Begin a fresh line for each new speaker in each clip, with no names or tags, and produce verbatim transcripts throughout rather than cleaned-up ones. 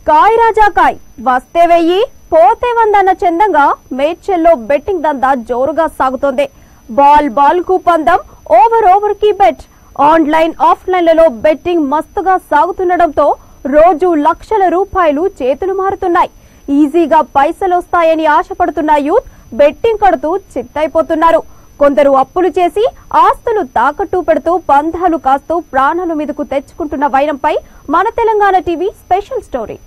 కాయ్ రాజా కాయ్ వస్తే వెయ్యి పోతే వందన్న చందంగా మేడ్చల్లో బెట్టింగ్ దందా జోరుగా సాగుతోంది. బాల్ బాల్ కు పందం, ఓవర్ ఓవర్ కి బెట్, ఆన్లైన్ ఆఫ్లైన్లలో బెట్టింగ్ మస్తుగా సాగుతుండటంతో రోజు లక్షల రూపాయలు చేతులు మారుతున్నాయి. ఈజీగా పైసలు వస్తాయని ఆశపడుతున్న యూత్ బెట్టింగ్ కడుతూ చిత్తైపోతున్నారు. కొందరు అప్పులు చేసి ఆస్తులు తాకట్టు పెడుతూ పందాలు కాస్తూ ప్రాణాలు మీదకు తెచ్చుకుంటున్న వైనంపై మన తెలంగాణ టీవీ స్పెషల్ స్టోరీ.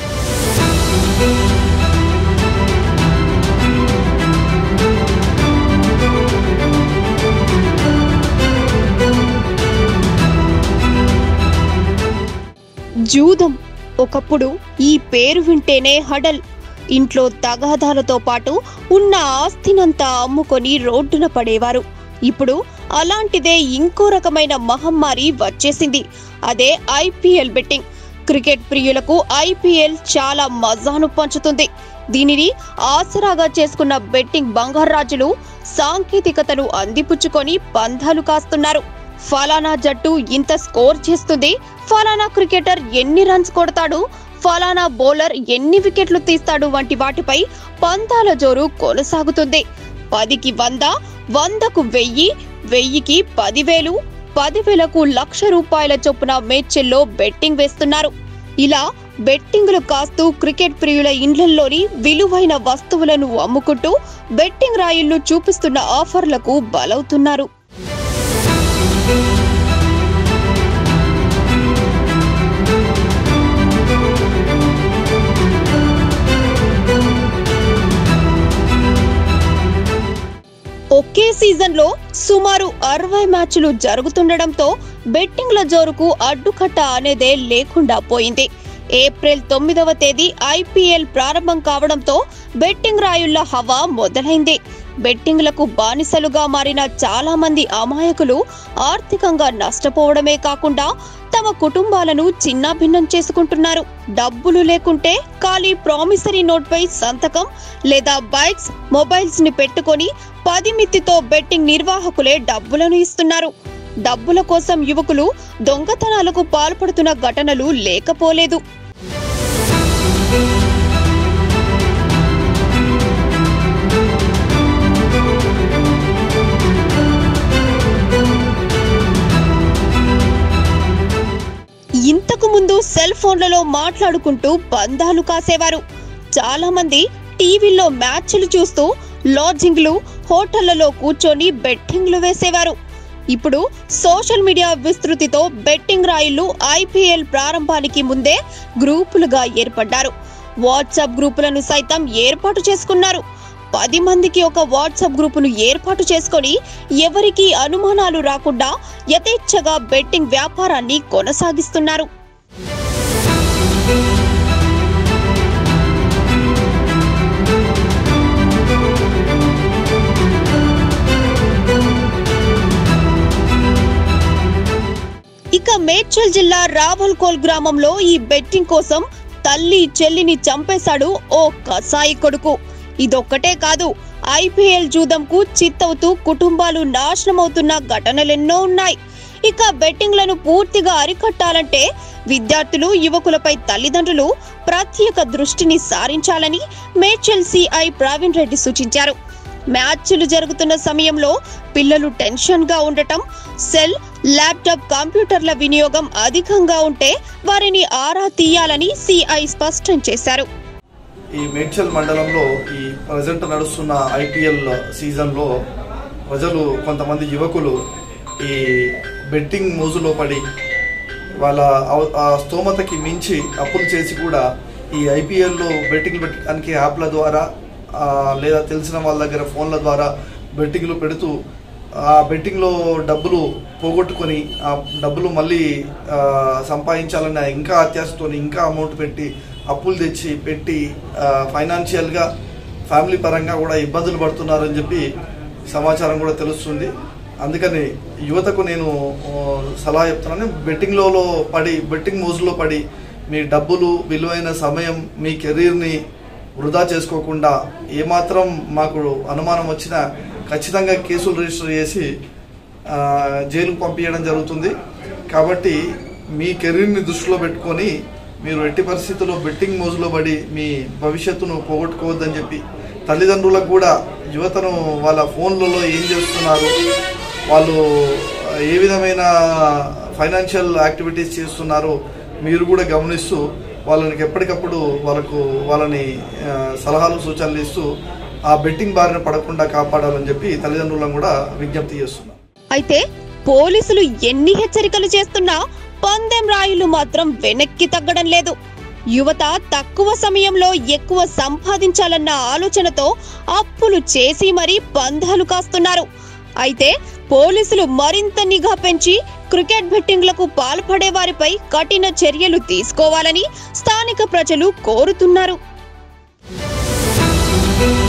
జూదం ఒకప్పుడు ఈ పేరు వింటేనే హడల్. ఇంట్లో తగాదాలతో పాటు ఉన్న ఆస్తినంతా అమ్ముకొని రోడ్డున పడేవారు. ఇప్పుడు అలాంటిదే ఇంకో రకమైన మహమ్మారి వచ్చేసింది. అదే ఐపీఎల్ బెట్టింగ్. క్రికెట్ ప్రియులకు ఐపీఎల్ చాలా మజాను పంచుతుంది. దీనిని ఆసరాగా చేసుకున్న బెట్టింగ్ బంగారాజులు సాంకేతికతను అందిపుచ్చుకొని పందాలు కాస్తున్నారు. ఫలానా జట్టు ఇంత స్కోర్ చేస్తుంది, ఫలానా క్రికెటర్ ఎన్ని రన్స్ కొడతాడు, ఫలానా బౌలర్ ఎన్ని వికెట్లు తీస్తాడు వంటి వాటిపై పందాల జోరు కొనసాగుతుంది. పదికి వంద, వందకు వెయ్యి, వెయ్యికి పదివేలు, పదివేలకు లక్ష రూపాయల చొప్పున మేడ్చల్లో బెట్టింగ్ వేస్తున్నారు. ఇలా బెట్టింగ్లు కాస్తూ క్రికెట్ ప్రియుల ఇండ్లలోని విలువైన వస్తువులను అమ్ముకుంటూ బెట్టింగ్ రాయిళ్లు చూపిస్తున్న ఆఫర్లకు బలవుతున్నారు. ఒకే సీజన్ లో సుమారు అరవై మ్యాచ్లు జరుగుతుండటంతో బెట్టింగ్ల జోరుకు అడ్డుకట్ట అనేదే లేకుండా పోయింది. ఏప్రిల్ తొమ్మిదవ తేదీ ఐపీఎల్ ప్రారంభం కావడంతో బెట్టింగ్ రాయుళ్ల హవా మొదలైంది. బెట్టింగ్లకు బానిసలుగా మారిన చాలా మంది అమాయకులు ఆర్థికంగా నష్టపోవడమే కాకుండా తమ కుటుంబాలను చిన్నాభిన్నం చేసుకుంటున్నారు. డబ్బులు లేకుంటే ఖాళీ ప్రామిసరీ నోట్ పై సంతకం లేదా బైక్స్, మొబైల్స్ ని పెట్టుకొని పది మిత్తితో బెట్టింగ్ నిర్వాహకులే డబ్బులను ఇస్తున్నారు. డబ్బుల కోసం యువకులు దొంగతనాలకు పాల్పడుతున్న ఘటనలు లేకపోలేదు. ఇంతకు ముందు సెల్ ఫోన్లలో మాట్లాడుకుంటూ పందాలు కాసేవారు. చాలా మంది టీవీల్లో మ్యాచ్లు చూస్తూ లాడ్జింగ్లు, హోటళ్లలో కూర్చొని బెట్టింగ్లు వేసేవారు. ఇప్పుడు సోషల్ మీడియా విస్తృతితో బెట్టింగ్ రాయిళ్లు ఐపీఎల్ ప్రారంభానికి ముందే గ్రూపులుగా ఏర్పడ్డారు. వాట్సాప్ గ్రూపులను సైతం ఏర్పాటు చేసుకున్నారు. పది మందికి ఒక వాట్సాప్ గ్రూపును ఏర్పాటు చేసుకొని ఎవరికి అనుమానాలు రాకుండా యథేచ్ఛగా బెట్టింగ్ వ్యాపారాన్ని కొనసాగిస్తున్నారు. ఇక మేడ్చల్ జిల్లా రావల్కోల్ గ్రామంలో ఈ బెట్టింగ్ కోసం తల్లి చెల్లిని చంపేశాడు ఓ కసాయి కొడుకు. ఇదొక్కటే కాదు, ఐపీఎల్ జూదంకు చిత్తవుతూ కుటుంబాలు నాశనమవుతున్న ఘటనలెన్నో ఉన్నాయి. ఇక బెట్టింగ్లను పూర్తిగా అరికట్టాలంటే విద్యార్థులు, యువకులపై తల్లిదండ్రులు ప్రత్యేక దృష్టిని సారించాలని మేడ్చల్ సిఐ ప్రవీణ్ రెడ్డి సూచించారు. మ్యాచ్లు జరుగుతున్న సమయంలో పిల్లలు టెన్షన్ గా ఉండటం, సెల్, ల్యాప్టాప్, కంప్యూటర్ల వినియోగం అధికంగా ఉంటే వారిని ఆరా తీయాలని సిఐ స్పష్టం చేశారు.
ఈ మేడ్చల్ మండలంలో ఈ ప్రజెంట్ నడుస్తున్న ఐపీఎల్ సీజన్లో ప్రజలు, కొంతమంది యువకులు ఈ బెట్టింగ్ మోజులో పడి వాళ్ళ ఆ స్తోమతకి మించి అప్పులు చేసి కూడా ఈ ఐపీఎల్లో బెట్టింగ్లు పెట్టడానికి యాప్ల ద్వారా లేదా తెలిసిన వాళ్ళ దగ్గర ఫోన్ల ద్వారా బెట్టింగ్లు పెడుతూ ఆ బెట్టింగ్లో డబ్బులు పోగొట్టుకొని ఆ డబ్బులు మళ్ళీ సంపాదించాలన్న ఇంకా అత్యాశతో ఇంకా అమౌంట్ పెట్టి అప్పులు తెచ్చి పెట్టి ఫైనాన్షియల్గా ఫ్యామిలీ పరంగా కూడా ఇబ్బందులు పడుతున్నారని చెప్పి సమాచారం కూడా తెలుస్తుంది. అందుకని యువతకు నేను సలహా చెప్తున్నాను, బెట్టింగ్లో పడి బెట్టింగ్ మోజులో పడి మీ డబ్బులు, విలువైన సమయం, మీ కెరీర్ని వృధా చేసుకోకుండా ఏమాత్రం మాకు అనుమానం వచ్చినా ఖచ్చితంగా కేసులు రిజిస్టర్ చేసి జైలుకు పంపించడం జరుగుతుంది. కాబట్టి మీ కెరీర్ని దృష్టిలో పెట్టుకొని మీరు ఎట్టి పరిస్థితుల్లో బెట్టింగ్ మోజులో పడి మీ భవిష్యత్తును పోగొట్టుకోవద్దని చెప్పి తల్లిదండ్రులకు కూడా యువతను వాళ్ళ ఫోన్లలో ఏం చేస్తున్నారు, వాళ్ళు ఏ విధమైన ఫైనాన్షియల్ యాక్టివిటీస్ చేస్తున్నారో మీరు కూడా గమనిస్తూ వాళ్ళకి ఎప్పటికప్పుడు వాళ్ళకు వాళ్ళని సలహాలు సూచనలు ఇస్తూ ఆ బెట్టింగ్ బారిన పడకుండా కాపాడాలని చెప్పి తల్లిదండ్రులను కూడా విజ్ఞప్తి చేస్తున్నారు.
అయితే పోలీసులు ఎన్ని హెచ్చరికలు చేస్తున్నా పందెం రాయులు మాత్రం వెనక్కి తగ్గడం లేదు. యువత తక్కువ సమయంలో ఎక్కువ సంపాదించాలన్న ఆలోచనతో అప్పులు చేసి మరీ పందాలు కాస్తున్నారు. అయితే పోలీసులు మరింత నిఘా పెంచి క్రికెట్ బెట్టింగ్లకు పాల్పడే వారిపై కఠిన చర్యలు తీసుకోవాలని స్థానిక ప్రజలు కోరుతున్నారు.